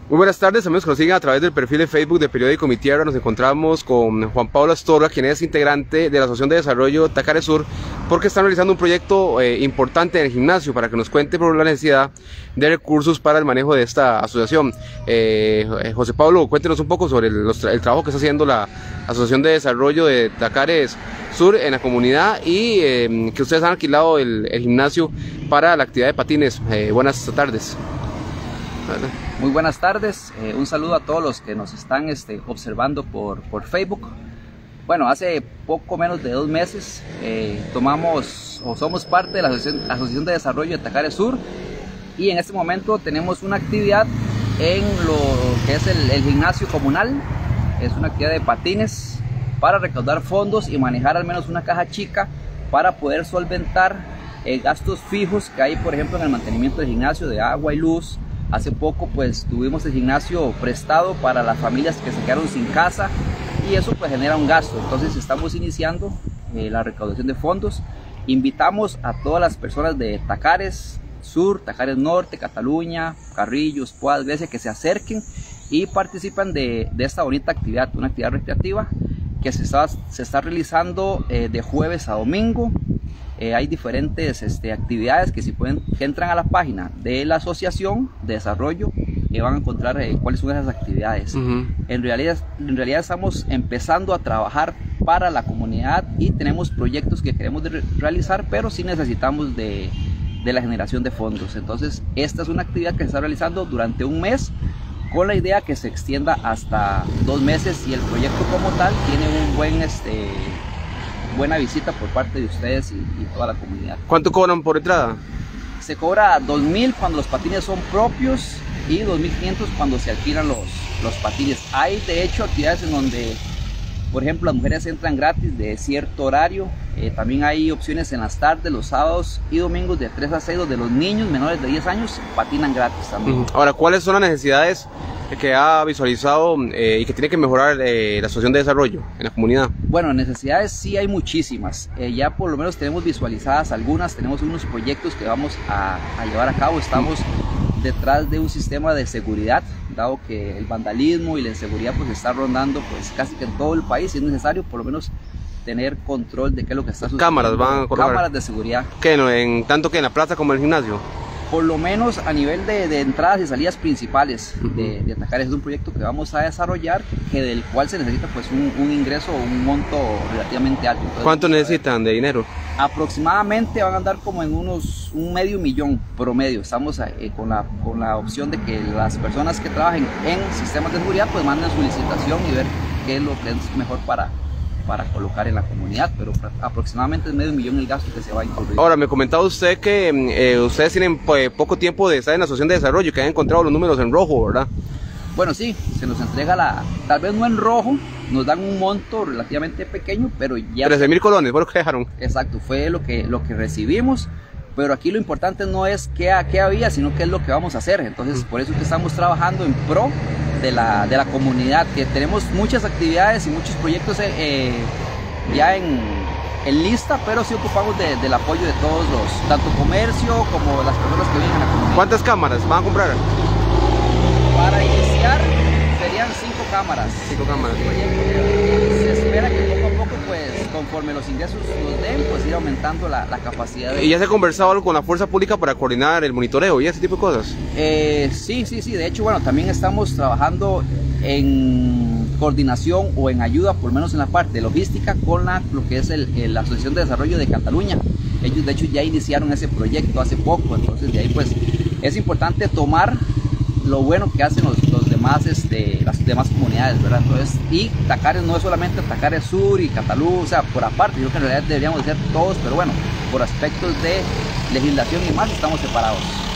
Muy buenas tardes, amigos que nos siguen a través del perfil de Facebook de Periódico Mi Tierra. Nos encontramos con Juan Pablo Astorga, quien es integrante de la Asociación de Desarrollo Tacares Sur, porque están realizando un proyecto importante en el gimnasio para que nos cuente por la necesidad de recursos para el manejo de esta asociación. José Pablo, cuéntenos un poco sobre el trabajo que está haciendo la Asociación de Desarrollo de Tacares Sur en la comunidad y que ustedes han alquilado el gimnasio para la actividad de patines. Buenas tardes. Muy buenas tardes, un saludo a todos los que nos están observando por Facebook. Bueno, hace poco menos de 2 meses somos parte de la Asociación de Desarrollo de Tacares Sur y en este momento tenemos una actividad en lo que es el gimnasio comunal. Es una actividad de patines para recaudar fondos y manejar al menos una caja chica para poder solventar gastos fijos que hay, por ejemplo, en el mantenimiento del gimnasio de agua y luz. Hace poco pues tuvimos el gimnasio prestado para las familias que se quedaron sin casa y eso pues genera un gasto. Entonces estamos iniciando la recaudación de fondos. Invitamos a todas las personas de Tacares Sur, Tacares Norte, Cataluña, Carrillos, Poás, Grecia, que se acerquen y participan de esta bonita actividad, una actividad recreativa que se está realizando de jueves a domingo. Hay diferentes actividades que que entran a la página de la Asociación de Desarrollo van a encontrar cuáles son esas actividades. En realidad estamos empezando a trabajar para la comunidad y tenemos proyectos que queremos realizar, pero sí necesitamos de la generación de fondos. Entonces esta es una actividad que se está realizando durante un mes con la idea que se extienda hasta 2 meses y el proyecto como tal tiene un buena visita por parte de ustedes y toda la comunidad. ¿Cuánto cobran por entrada? Se cobra 2.000 cuando los patines son propios y 2.500 cuando se alquilan los patines. Hay de hecho actividades en donde, por ejemplo, las mujeres entran gratis de cierto horario. También hay opciones en las tardes, los sábados y domingos de 3 a 6 donde los niños menores de 10 años patinan gratis también. Ahora, ¿cuáles son las necesidades que ha visualizado y que tiene que mejorar la Asociación de Desarrollo en la comunidad? Bueno, necesidades sí hay muchísimas. Ya por lo menos tenemos visualizadas algunas. Tenemos unos proyectos que vamos a llevar a cabo. Estamos detrás de un sistema de seguridad, dado que el vandalismo y la inseguridad pues está rondando pues casi que en todo el país y es necesario por lo menos tener control de qué es lo que está sucediendo. Cámaras van a colocar. Cámaras de seguridad. ¿Qué? Tanto que en la plaza como en el gimnasio. Por lo menos a nivel de entradas y salidas principales de Tacares. Es un proyecto que vamos a desarrollar, del cual se necesita pues un ingreso o un monto relativamente alto. Entonces, ¿cuánto necesitan de dinero? Aproximadamente van a andar como en unos un $500,000 promedio. Estamos con la opción de que las personas que trabajen en sistemas de seguridad pues manden su licitación y ver qué es lo que es mejor para colocar en la comunidad, pero aproximadamente es $500,000 el gasto que se va a incurrir. Ahora, me comentaba usted que ustedes tienen poco tiempo de estar en la Asociación de Desarrollo, que han encontrado los números en rojo, ¿verdad? Bueno, sí, se nos entrega tal vez no en rojo, nos dan un monto relativamente pequeño, pero ya... 13.000 colones, fue lo que dejaron. Exacto, fue lo que recibimos, pero aquí lo importante no es qué había, sino qué es lo que vamos a hacer. Entonces, por eso es que estamos trabajando en pro de la comunidad, que tenemos muchas actividades y muchos proyectos ya en lista, pero sí ocupamos del apoyo de todos tanto comercio como las personas que viven en la comunidad. ¿Cuántas cámaras van a comprar? Para iniciar serían 5 cámaras. 5 cámaras. Se espera que poco a poco, pues, conforme los ingresos nos den, pues ir aumentando la capacidad. ¿Y ya se ha conversado algo con la fuerza pública para coordinar el monitoreo y ese tipo de cosas? Sí. De hecho, bueno, también estamos trabajando en coordinación o en ayuda, por lo menos en la parte de logística, con lo que es la Asociación de Desarrollo de Cataluña. Ellos, de hecho, ya iniciaron ese proyecto hace poco, entonces de ahí, pues, es importante tomar lo bueno que hacen las demás comunidades, ¿verdad? Entonces, y Tacares no es solamente Tacares Sur y Cataluña, o sea, por aparte, yo creo que en realidad deberíamos ser todos, pero bueno, por aspectos de legislación y más estamos separados.